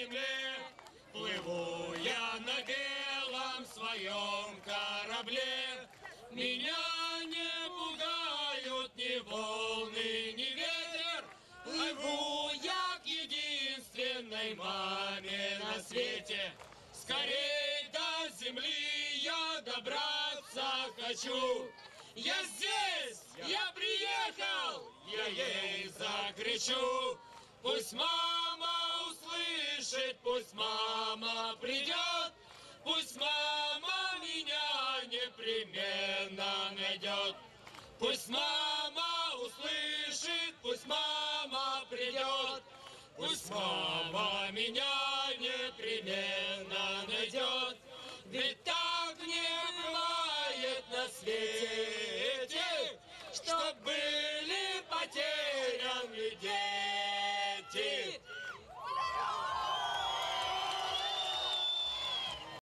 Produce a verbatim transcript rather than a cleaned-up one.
земле. Плыву я на белом своем корабле. Меня не пугают ни волны, ни ветер. Плыву я к единственной маме на свете. Скорей до земли я добраться хочу. Я здесь, я приехал, я ей закричу. Пусть мама услышит, пусть мама придет. Пусть мама меня непременно найдет. Пусть мама услышит, пусть мама придет. Пусть мама меня непременно найдет. Ведь так не бывает на свете.